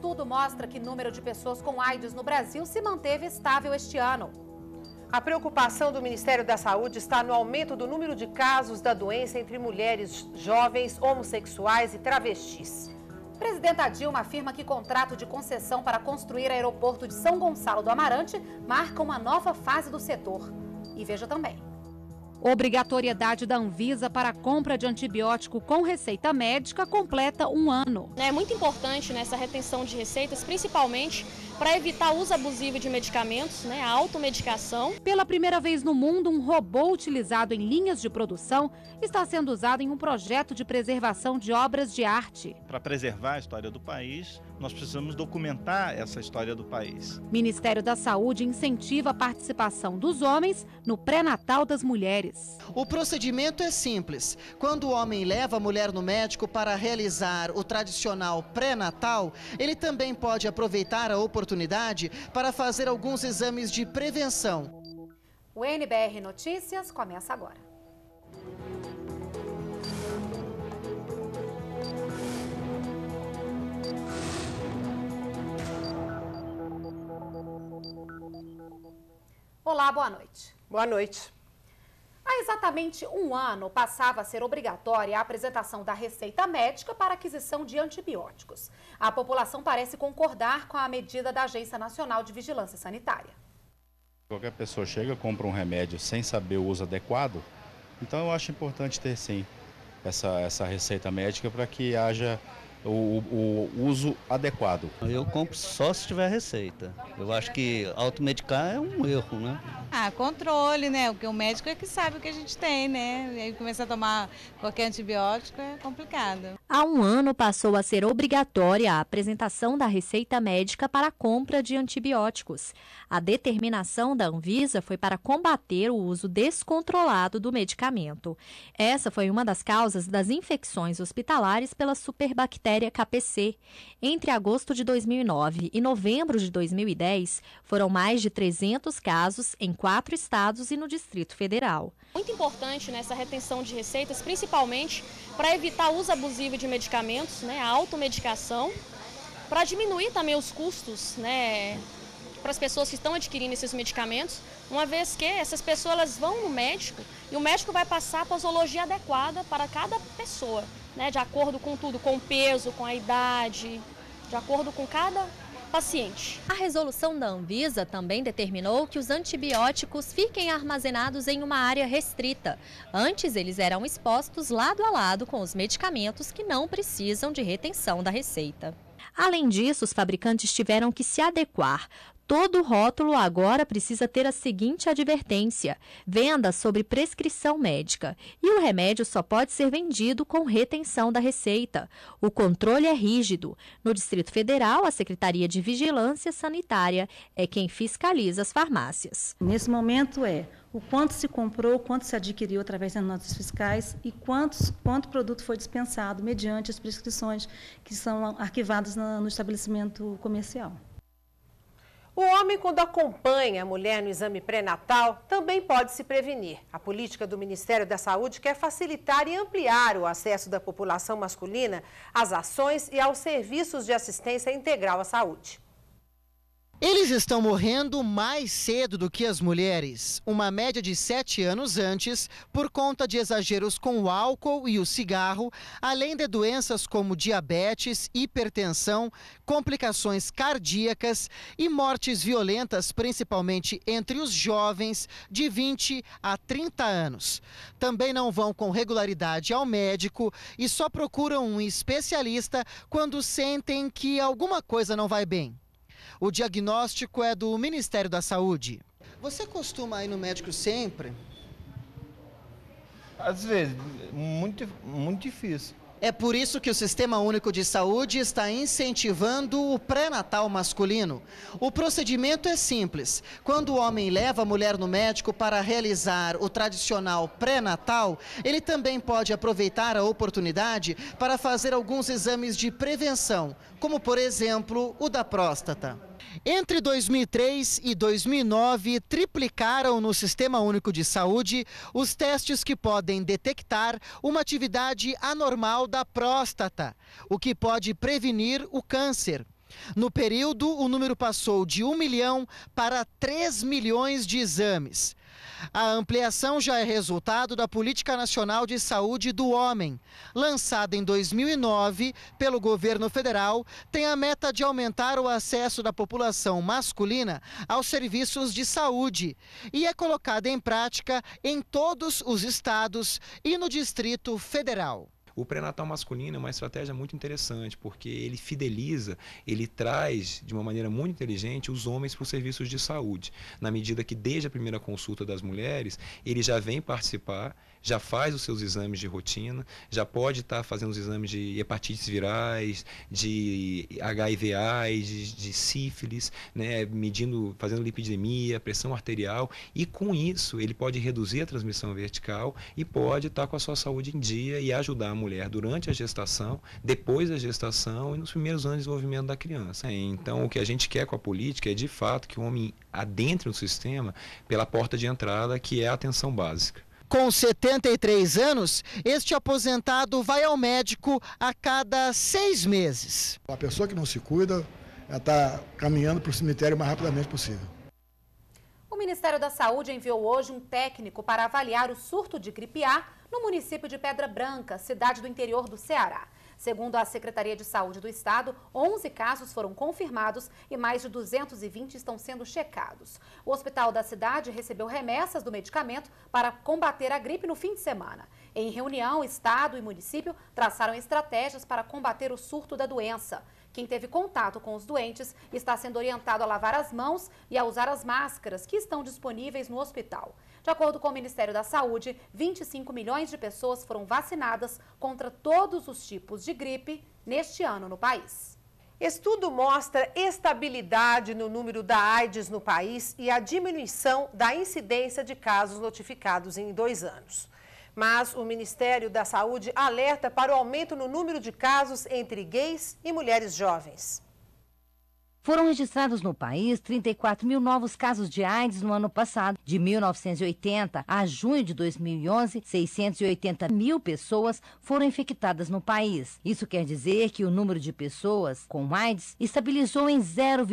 estudo mostra que o número de pessoas com AIDS no Brasil se manteve estável este ano. A preocupação do Ministério da Saúde está no aumento do número de casos da doença entre mulheres jovens, homossexuais e travestis. Presidenta Dilma afirma que contrato de concessão para construir aeroporto de São Gonçalo do Amarante marca uma nova fase do setor. E veja também. Obrigatoriedade da Anvisa para a compra de antibiótico com receita médica completa um ano. É muito importante nessa retenção de receitas, principalmente para evitar o uso abusivo de medicamentos, a automedicação. Pela primeira vez no mundo, um robô utilizado em linhas de produção está sendo usado em um projeto de preservação de obras de arte. Para preservar a história do país, nós precisamos documentar essa história do país. Ministério da Saúde incentiva a participação dos homens no pré-natal das mulheres. O procedimento é simples. Quando o homem leva a mulher no médico para realizar o tradicional pré-natal, ele também pode aproveitar a oportunidade para fazer alguns exames de prevenção. O NBR Notícias começa agora. Olá, boa noite. Boa noite. Há exatamente um ano passava a ser obrigatória a apresentação da receita médica para aquisição de antibióticos. A população parece concordar com a medida da Agência Nacional de Vigilância Sanitária. Qualquer pessoa chega, compra um remédio sem saber o uso adequado, então eu acho importante ter sim essa receita médica para que haja o uso adequado. Eu compro só se tiver receita. Eu acho que automedicar é um erro, né? Controle, Porque o médico é que sabe o que a gente tem, E aí começar a tomar qualquer antibiótico é complicado. Há um ano passou a ser obrigatória a apresentação da receita médica para a compra de antibióticos. A determinação da Anvisa foi para combater o uso descontrolado do medicamento. Essa foi uma das causas das infecções hospitalares pela superbactéria KPC. Entre agosto de 2009 e novembro de 2010, foram mais de 300 casos em 4 estados e no Distrito Federal. Muito importante nessa retenção de receitas, principalmente para evitar o uso abusivo de medicamentos, a automedicação, para diminuir também os custos, para as pessoas que estão adquirindo esses medicamentos, uma vez que essas pessoas elas vão no médico e o médico vai passar a posologia adequada para cada pessoa, de acordo com tudo, com o peso, com a idade, de acordo com cada paciente. A resolução da Anvisa também determinou que os antibióticos fiquem armazenados em uma área restrita. Antes, eles eram expostos lado a lado com os medicamentos que não precisam de retenção da receita. Além disso, os fabricantes tiveram que se adequar. Todo rótulo agora precisa ter a seguinte advertência: venda sobre prescrição médica. E o remédio só pode ser vendido com retenção da receita. O controle é rígido. No Distrito Federal, a Secretaria de Vigilância Sanitária é quem fiscaliza as farmácias. Nesse momento o quanto se comprou, quanto se adquiriu através das notas fiscais e quanto produto foi dispensado mediante as prescrições que são arquivadas no estabelecimento comercial. O homem, quando acompanha a mulher no exame pré-natal, também pode se prevenir. A política do Ministério da Saúde quer facilitar e ampliar o acesso da população masculina às ações e aos serviços de assistência integral à saúde. Eles estão morrendo mais cedo do que as mulheres, uma média de 7 anos antes, por conta de exageros com o álcool e o cigarro, além de doenças como diabetes, hipertensão, complicações cardíacas e mortes violentas, principalmente entre os jovens de 20 a 30 anos. Também não vão com regularidade ao médico e só procuram um especialista quando sentem que alguma coisa não vai bem. O diagnóstico é do Ministério da Saúde. Você costuma ir no médico sempre? Às vezes, muito difícil. É por isso que o Sistema Único de Saúde está incentivando o pré-natal masculino. O procedimento é simples. Quando o homem leva a mulher no médico para realizar o tradicional pré-natal, ele também pode aproveitar a oportunidade para fazer alguns exames de prevenção, como, por exemplo, o da próstata. Entre 2003 e 2009, triplicaram no Sistema Único de Saúde os testes que podem detectar uma atividade anormal da próstata, o que pode prevenir o câncer. No período, o número passou de 1 milhão para 3 milhões de exames. A ampliação já é resultado da Política Nacional de Saúde do Homem. Lançada em 2009 pelo governo federal, tem a meta de aumentar o acesso da população masculina aos serviços de saúde e é colocada em prática em todos os estados e no Distrito Federal. O pré-natal masculino é uma estratégia muito interessante, porque ele fideliza, ele traz de uma maneira muito inteligente os homens para os serviços de saúde, na medida que desde a primeira consulta das mulheres, ele já vem participar, já faz os seus exames de rotina, já pode estar fazendo os exames de hepatites virais, de HIV/AIDS, de sífilis, né, fazendo lipidemia, pressão arterial, e com isso ele pode reduzir a transmissão vertical e pode estar com a sua saúde em dia e ajudar a mulher durante a gestação, depois da gestação e nos primeiros anos de desenvolvimento da criança. Então, o que a gente quer com a política é, de fato, que o homem adentre no sistema pela porta de entrada, que é a atenção básica. Com 73 anos, este aposentado vai ao médico a cada 6 meses. A pessoa que não se cuida está caminhando para o cemitério o mais rapidamente possível. O Ministério da Saúde enviou hoje um técnico para avaliar o surto de gripe A no município de Pedra Branca, cidade do interior do Ceará. Segundo a Secretaria de Saúde do Estado, 11 casos foram confirmados e mais de 220 estão sendo checados. O hospital da cidade recebeu remessas do medicamento para combater a gripe no fim de semana. Em reunião, Estado e município traçaram estratégias para combater o surto da doença. Quem teve contato com os doentes está sendo orientado a lavar as mãos e a usar as máscaras que estão disponíveis no hospital. De acordo com o Ministério da Saúde, 25 milhões de pessoas foram vacinadas contra todos os tipos de gripe neste ano no país. Estudo mostra estabilidade no número da AIDS no país e a diminuição da incidência de casos notificados em 2 anos. Mas o Ministério da Saúde alerta para o aumento no número de casos entre gays e mulheres jovens. Foram registrados no país 34 mil novos casos de AIDS no ano passado. De 1980 a junho de 2011, 680 mil pessoas foram infectadas no país. Isso quer dizer que o número de pessoas com AIDS estabilizou em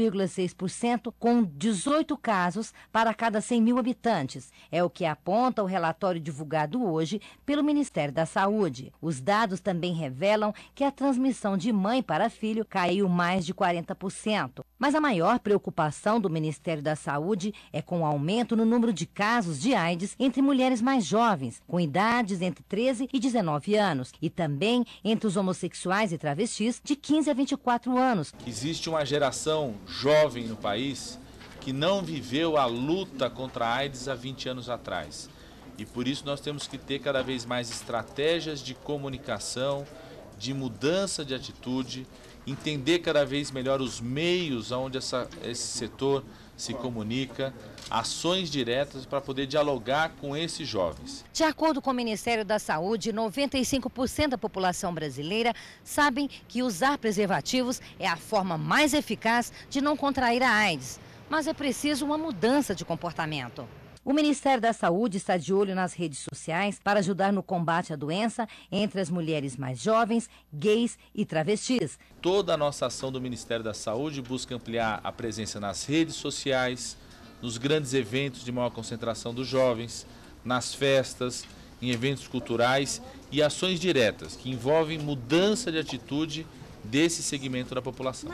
0,6%, com 18 casos para cada 100 mil habitantes. É o que aponta o relatório divulgado hoje pelo Ministério da Saúde. Os dados também revelam que a transmissão de mãe para filho caiu mais de 40%. Mas a maior preocupação do Ministério da Saúde é com o aumento no número de casos de AIDS entre mulheres mais jovens, com idades entre 13 e 19 anos, e também entre os homossexuais e travestis de 15 a 24 anos. Existe uma geração jovem no país que não viveu a luta contra a AIDS há 20 anos atrás. E por isso nós temos que ter cada vez mais estratégias de comunicação, de mudança de atitude, entender cada vez melhor os meios onde esse setor se comunica, ações diretas para poder dialogar com esses jovens. De acordo com o Ministério da Saúde, 95% da população brasileira sabem que usar preservativos é a forma mais eficaz de não contrair a AIDS. Mas é preciso uma mudança de comportamento. O Ministério da Saúde está de olho nas redes sociais para ajudar no combate à doença entre as mulheres mais jovens, gays e travestis. Toda a nossa ação do Ministério da Saúde busca ampliar a presença nas redes sociais, nos grandes eventos de maior concentração dos jovens, nas festas, em eventos culturais e ações diretas que envolvem mudança de atitude desse segmento da população.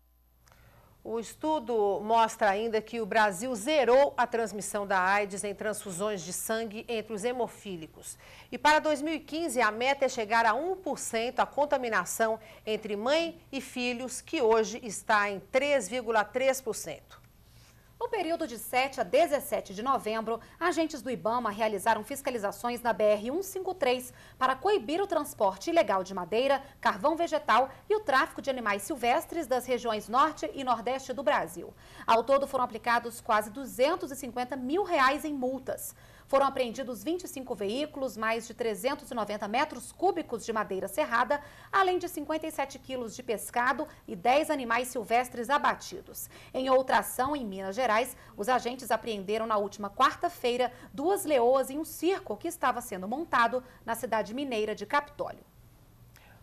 O estudo mostra ainda que o Brasil zerou a transmissão da AIDS em transfusões de sangue entre os hemofílicos. E para 2015, a meta é chegar a 1% a contaminação entre mãe e filhos, que hoje está em 3,3%. No período de 7 a 17 de novembro, agentes do IBAMA realizaram fiscalizações na BR-153 para coibir o transporte ilegal de madeira, carvão vegetal e o tráfico de animais silvestres das regiões norte e nordeste do Brasil. Ao todo, foram aplicados quase R$250 mil em multas. Foram apreendidos 25 veículos, mais de 390 metros cúbicos de madeira serrada, além de 57 quilos de pescado e 10 animais silvestres abatidos. Em outra ação, em Minas Gerais, os agentes apreenderam na última quarta-feira 2 leoas em um circo que estava sendo montado na cidade mineira de Capitólio.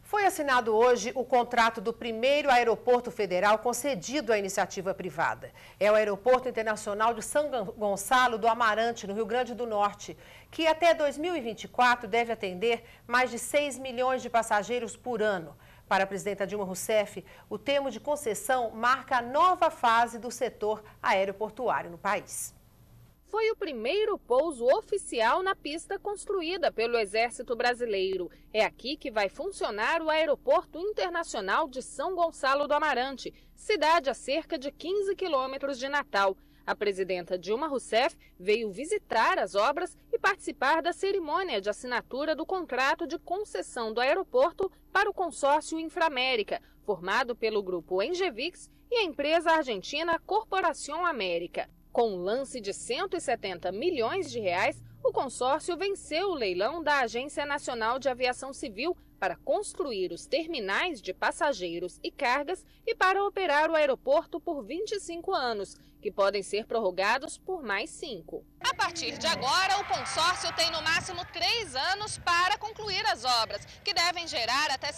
Foi assinado hoje o contrato do primeiro aeroporto federal concedido à iniciativa privada. É o Aeroporto Internacional de São Gonçalo do Amarante, no Rio Grande do Norte, que até 2024 deve atender mais de 6 milhões de passageiros por ano. Para a presidenta Dilma Rousseff, o termo de concessão marca a nova fase do setor aeroportuário no país. Foi o primeiro pouso oficial na pista construída pelo Exército Brasileiro. É aqui que vai funcionar o Aeroporto Internacional de São Gonçalo do Amarante, cidade a cerca de 15 quilômetros de Natal. A presidenta Dilma Rousseff veio visitar as obras e participar da cerimônia de assinatura do contrato de concessão do aeroporto para o consórcio Inframérica, formado pelo grupo Engevix e a empresa argentina Corporación América. Com um lance de 170 milhões de reais, o consórcio venceu o leilão da Agência Nacional de Aviação Civil para construir os terminais de passageiros e cargas e para operar o aeroporto por 25 anos, que podem ser prorrogados por mais 5. A partir de agora, o consórcio tem no máximo 3 anos para concluir as obras, que devem gerar até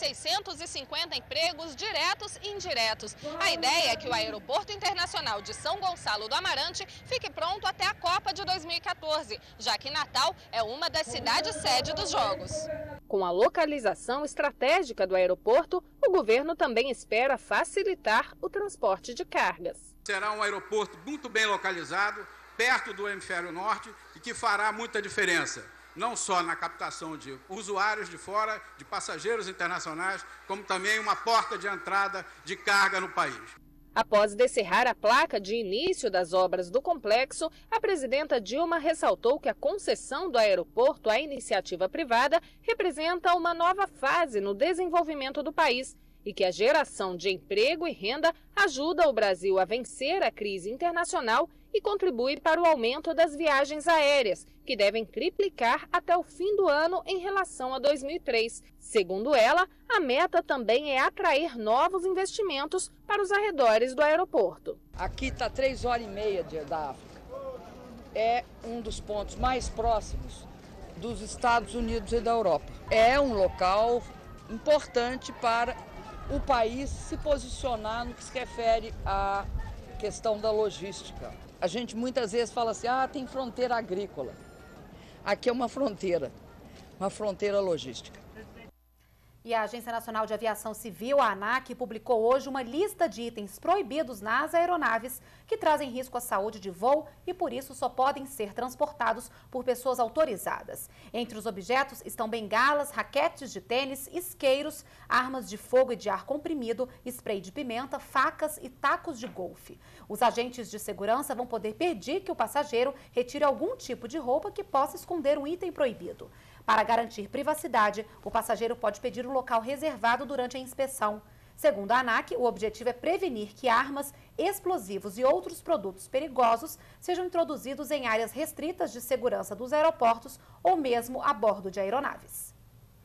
650 empregos diretos e indiretos. A ideia é que o Aeroporto Internacional de São Gonçalo do Amarante fique pronto até a Copa de 2014, já que Natal é uma das cidades sede dos Jogos. Com a localização estratégica do aeroporto, o governo também espera facilitar o transporte de cargas. Será um aeroporto muito bem localizado, perto do hemisfério norte e que fará muita diferença, não só na captação de usuários de fora, de passageiros internacionais, como também uma porta de entrada de carga no país. Após descerrar a placa de início das obras do complexo, a presidenta Dilma ressaltou que a concessão do aeroporto à iniciativa privada representa uma nova fase no desenvolvimento do país e que a geração de emprego e renda ajuda o Brasil a vencer a crise internacional e contribui para o aumento das viagens aéreas, que devem triplicar até o fim do ano em relação a 2003. Segundo ela, a meta também é atrair novos investimentos para os arredores do aeroporto. Aqui está 3 horas e meia da África. É um dos pontos mais próximos dos Estados Unidos e da Europa. É um local importante para o país se posicionar no que se refere à questão da logística. A gente muitas vezes fala assim, tem fronteira agrícola. Aqui é uma fronteira logística. E a Agência Nacional de Aviação Civil, a ANAC, publicou hoje uma lista de itens proibidos nas aeronaves que trazem risco à saúde de voo e, por isso, só podem ser transportados por pessoas autorizadas. Entre os objetos estão bengalas, raquetes de tênis, isqueiros, armas de fogo e de ar comprimido, spray de pimenta, facas e tacos de golfe. Os agentes de segurança vão poder pedir que o passageiro retire algum tipo de roupa que possa esconder um item proibido. Para garantir privacidade, o passageiro pode pedir um local reservado durante a inspeção. Segundo a ANAC, o objetivo é prevenir que armas, explosivos e outros produtos perigosos sejam introduzidos em áreas restritas de segurança dos aeroportos ou mesmo a bordo de aeronaves.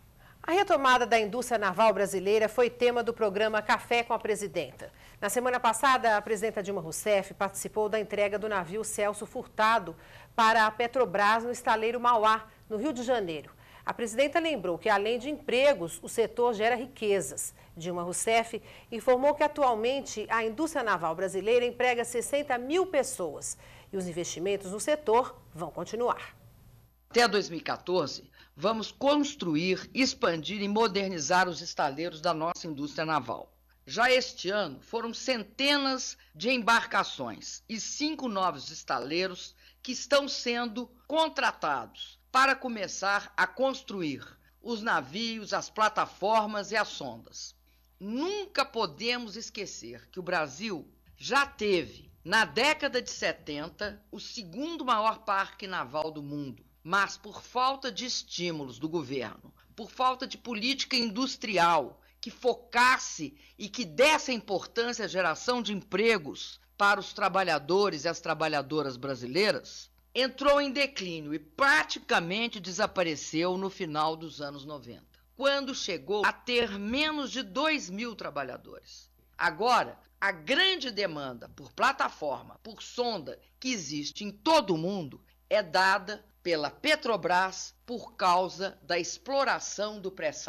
A retomada da indústria naval brasileira foi tema do programa Café com a Presidenta. Na semana passada, a presidenta Dilma Rousseff participou da entrega do navio Celso Furtado para a Petrobras no estaleiro Mauá, no Rio de Janeiro. A presidenta lembrou que, além de empregos, o setor gera riquezas. Dilma Rousseff informou que, atualmente, a indústria naval brasileira emprega 60 mil pessoas e os investimentos no setor vão continuar. Até 2014, vamos construir, expandir e modernizar os estaleiros da nossa indústria naval. Já este ano, foram centenas de embarcações e 5 novos estaleiros que estão sendo contratados para começar a construir os navios, as plataformas e as sondas. Nunca podemos esquecer que o Brasil já teve, na década de 70, o 2º maior parque naval do mundo, mas por falta de estímulos do governo, por falta de política industrial que focasse e que desse importância à geração de empregos para os trabalhadores e as trabalhadoras brasileiras, entrou em declínio e praticamente desapareceu no final dos anos 90, quando chegou a ter menos de 2.000 trabalhadores. Agora, a grande demanda por plataforma, por sonda, que existe em todo o mundo, é dada pela Petrobras por causa da exploração do pré-sal.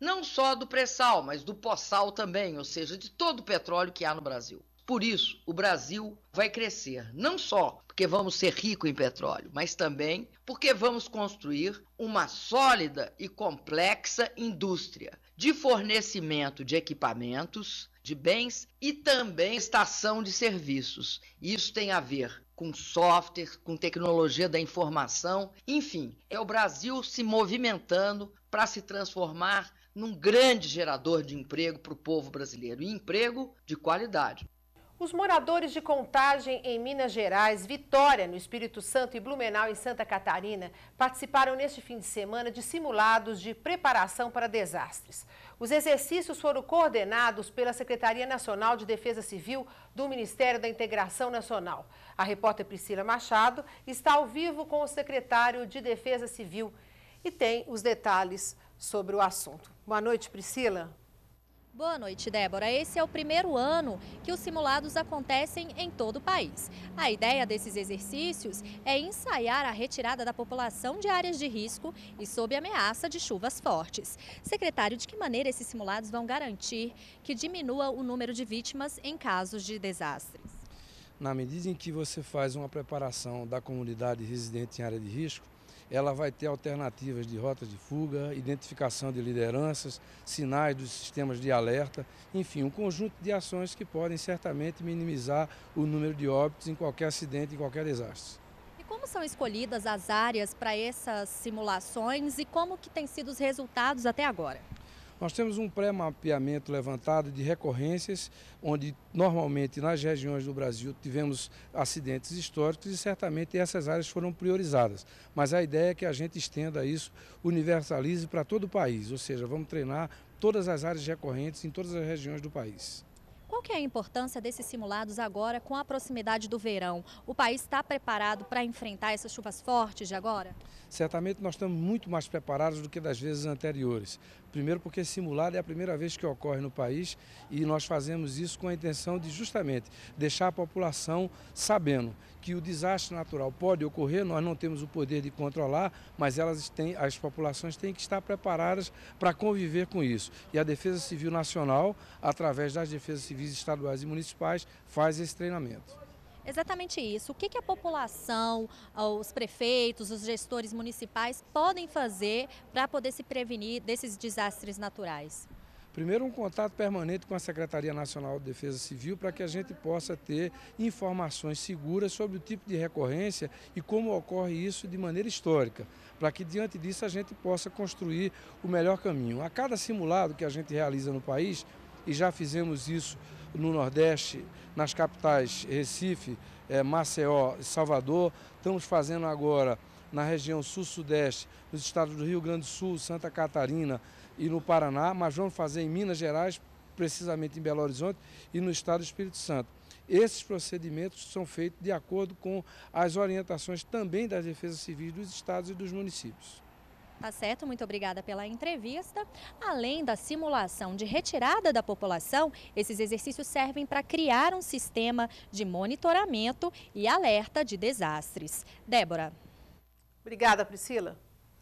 não só do pré-sal, mas do pós-sal também, ou seja, de todo o petróleo que há no Brasil. Por isso, o Brasil vai crescer, não só porque vamos ser ricos em petróleo, mas também porque vamos construir uma sólida e complexa indústria de fornecimento de equipamentos, de bens e também estação de serviços. Isso tem a ver com software, com tecnologia da informação, enfim, é o Brasil se movimentando para se transformar num grande gerador de emprego para o povo brasileiro, e emprego de qualidade. Os moradores de Contagem, em Minas Gerais, Vitória, no Espírito Santo e Blumenau, em Santa Catarina, participaram neste fim de semana de simulados de preparação para desastres. Os exercícios foram coordenados pela Secretaria Nacional de Defesa Civil do Ministério da Integração Nacional. A repórter Priscila Machado está ao vivo com o secretário de Defesa Civil e tem os detalhes sobre o assunto. Boa noite, Priscila. Boa noite, Débora. Esse é o primeiro ano que os simulados acontecem em todo o país. A ideia desses exercícios é ensaiar a retirada da população de áreas de risco e sob ameaça de chuvas fortes. Secretário, de que maneira esses simulados vão garantir que diminua o número de vítimas em casos de desastres? Na medida em que você faz uma preparação da comunidade residente em área de risco, ela vai ter alternativas de rotas de fuga, identificação de lideranças, sinais dos sistemas de alerta, enfim, um conjunto de ações que podem certamente minimizar o número de óbitos em qualquer acidente, em qualquer desastre. E como são escolhidas as áreas para essas simulações e como que têm sido os resultados até agora? Nós temos um pré-mapeamento levantado de recorrências, onde normalmente nas regiões do Brasil tivemos acidentes históricos e certamente essas áreas foram priorizadas. Mas a ideia é que a gente estenda isso, universalize para todo o país, ou seja, vamos treinar todas as áreas recorrentes em todas as regiões do país. Qual que é a importância desses simulados agora com a proximidade do verão? O país está preparado para enfrentar essas chuvas fortes de agora? Certamente nós estamos muito mais preparados do que das vezes anteriores. Primeiro porque simulado é a primeira vez que ocorre no país e nós fazemos isso com a intenção de justamente deixar a população sabendo que o desastre natural pode ocorrer, nós não temos o poder de controlar, mas as populações têm que estar preparadas para conviver com isso. E a Defesa Civil Nacional, através das defesas civis estaduais e municipais, faz esse treinamento. Exatamente isso. O que a população, os prefeitos, os gestores municipais podem fazer para poder se prevenir desses desastres naturais? Primeiro, um contato permanente com a Secretaria Nacional de Defesa Civil para que a gente possa ter informações seguras sobre o tipo de recorrência e como ocorre isso de maneira histórica, para que diante disso a gente possa construir o melhor caminho. A cada simulado que a gente realiza no país, e já fizemos isso no Nordeste, nas capitais Recife, Maceió e Salvador, estamos fazendo agora na região Sul-Sudeste, nos estados do Rio Grande do Sul, Santa Catarina e no Paraná, mas vamos fazer em Minas Gerais, precisamente em Belo Horizonte e no estado do Espírito Santo. Esses procedimentos são feitos de acordo com as orientações também das defesas civis dos estados e dos municípios. Tá certo, muito obrigada pela entrevista. Além da simulação de retirada da população, esses exercícios servem para criar um sistema de monitoramento e alerta de desastres. Débora. Obrigada, Priscila.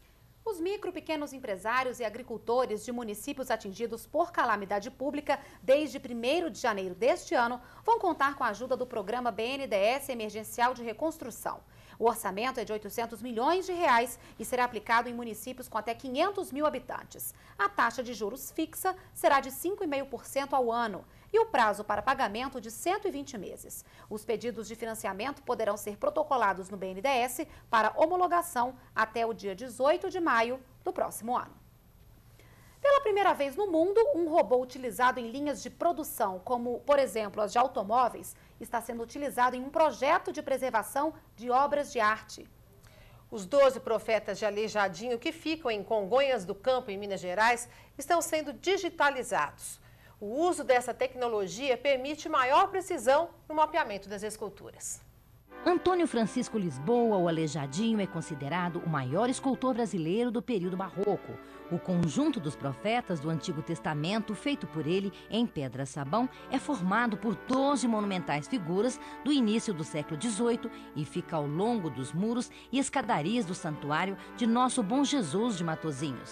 Os micro, pequenos empresários e agricultores de municípios atingidos por calamidade pública desde 1º de janeiro deste ano vão contar com a ajuda do programa BNDES Emergencial de Reconstrução. O orçamento é de R$800 milhões e será aplicado em municípios com até 500 mil habitantes. A taxa de juros fixa será de 5,5% ao ano e o prazo para pagamento de 120 meses. Os pedidos de financiamento poderão ser protocolados no BNDES para homologação até o dia 18 de maio do próximo ano. Pela primeira vez no mundo, um robô utilizado em linhas de produção, como, por exemplo, as de automóveis, está sendo utilizado em um projeto de preservação de obras de arte. Os 12 profetas de Aleijadinho, que ficam em Congonhas do Campo, em Minas Gerais, estão sendo digitalizados. O uso dessa tecnologia permite maior precisão no mapeamento das esculturas. Antônio Francisco Lisboa, o Aleijadinho, é considerado o maior escultor brasileiro do período barroco. O conjunto dos profetas do Antigo Testamento, feito por ele em pedra-sabão, é formado por 12 monumentais figuras do início do século XVIII e fica ao longo dos muros e escadarias do santuário de Nosso Bom Jesus de Matosinhos.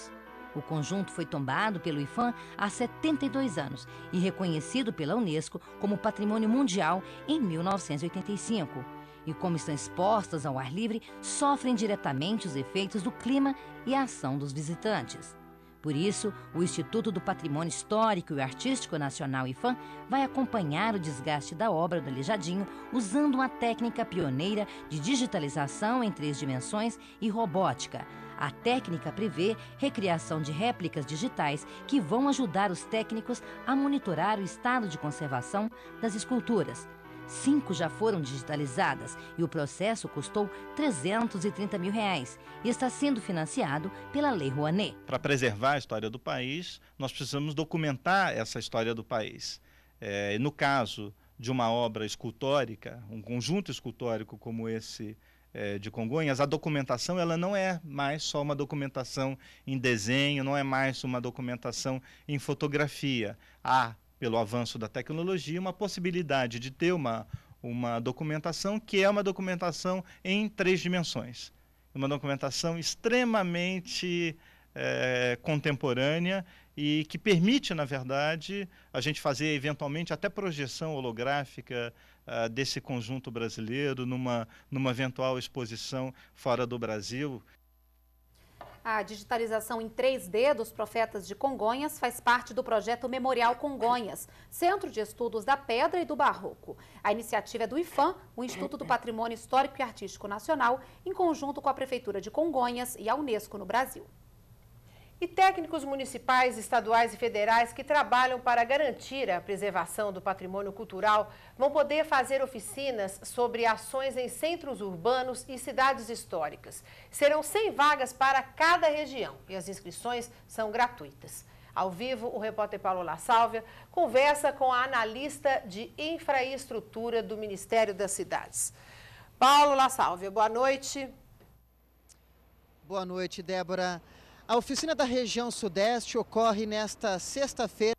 O conjunto foi tombado pelo IPHAN há 72 anos e reconhecido pela Unesco como Patrimônio Mundial em 1985. E como estão expostas ao ar livre, sofrem diretamente os efeitos do clima e a ação dos visitantes. Por isso, o Instituto do Patrimônio Histórico e Artístico Nacional, IPHAN, vai acompanhar o desgaste da obra do Aleijadinho usando uma técnica pioneira de digitalização em 3 dimensões e robótica. A técnica prevê recriação de réplicas digitais que vão ajudar os técnicos a monitorar o estado de conservação das esculturas. 5 já foram digitalizadas e o processo custou R$330 mil e está sendo financiado pela Lei Rouanet. Para preservar a história do país, nós precisamos documentar essa história do país. No caso de uma obra escultórica, um conjunto escultórico como esse de Congonhas, a documentação ela não é mais só uma documentação em desenho, não é mais uma documentação em fotografia. Há, pelo avanço da tecnologia, uma possibilidade de ter uma documentação que é uma documentação em 3 dimensões. Uma documentação extremamente contemporânea e que permite, na verdade, a gente fazer eventualmente até projeção holográfica desse conjunto brasileiro numa eventual exposição fora do Brasil. A digitalização em 3D dos Profetas de Congonhas faz parte do projeto Memorial Congonhas, Centro de Estudos da Pedra e do Barroco. A iniciativa é do IPHAN, o Instituto do Patrimônio Histórico e Artístico Nacional, em conjunto com a Prefeitura de Congonhas e a Unesco no Brasil. E técnicos municipais, estaduais e federais que trabalham para garantir a preservação do patrimônio cultural vão poder fazer oficinas sobre ações em centros urbanos e cidades históricas. Serão 100 vagas para cada região e as inscrições são gratuitas. Ao vivo, o repórter Paulo La Sálvia conversa com a analista de infraestrutura do Ministério das Cidades. Paulo La Sálvia, boa noite. Boa noite, Débora. A oficina da região Sudeste ocorre nesta sexta-feira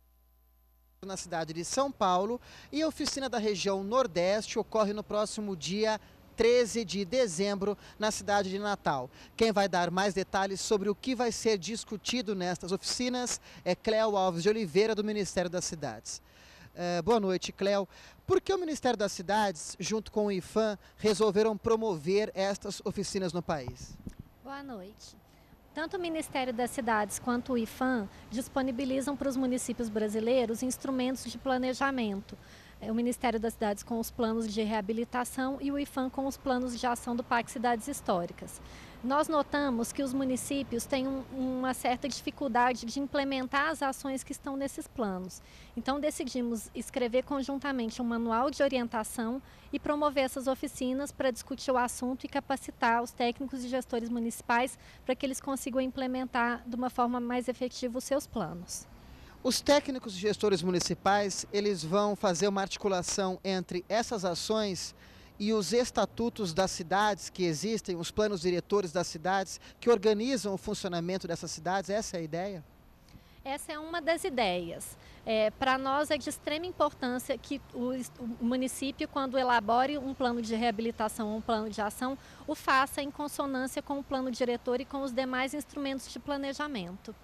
na cidade de São Paulo e a oficina da região Nordeste ocorre no próximo dia 13 de dezembro na cidade de Natal. Quem vai dar mais detalhes sobre o que vai ser discutido nestas oficinas é Cléo Alves de Oliveira, do Ministério das Cidades. Boa noite, Cléo. Por que o Ministério das Cidades, junto com o IPHAN, resolveram promover estas oficinas no país? Boa noite. Tanto o Ministério das Cidades quanto o IPHAN disponibilizam para os municípios brasileiros instrumentos de planejamento. O Ministério das Cidades com os planos de reabilitação e o IPHAN com os planos de ação do PAC Cidades Históricas. Nós notamos que os municípios têm uma certa dificuldade de implementar as ações que estão nesses planos. Então decidimos escrever conjuntamente um manual de orientação e promover essas oficinas para discutir o assunto e capacitar os técnicos e gestores municipais para que eles consigam implementar de uma forma mais efetiva os seus planos. Os técnicos e gestores municipais, eles vão fazer uma articulação entre essas ações e os estatutos das cidades que existem, os planos diretores das cidades que organizam o funcionamento dessas cidades. Essa é a ideia? Essa é uma das ideias. Para nós é de extrema importância que o município, quando elabore um plano de reabilitação ou um plano de ação, o faça em consonância com o plano diretor e com os demais instrumentos de planejamento.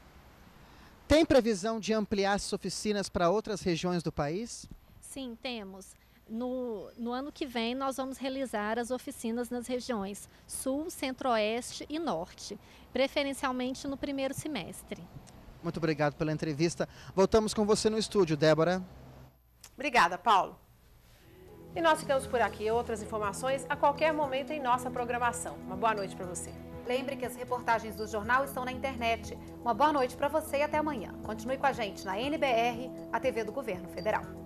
Tem previsão de ampliar essas oficinas para outras regiões do país? Sim, temos. No ano que vem, nós vamos realizar as oficinas nas regiões Sul, Centro-Oeste e Norte, preferencialmente no primeiro semestre. Muito obrigado pela entrevista. Voltamos com você no estúdio, Débora. Obrigada, Paulo. E nós ficamos por aqui. Outras informações a qualquer momento em nossa programação. Uma boa noite para você. Lembre que as reportagens do jornal estão na internet. Uma boa noite para você e até amanhã. Continue com a gente na NBR, a TV do Governo Federal.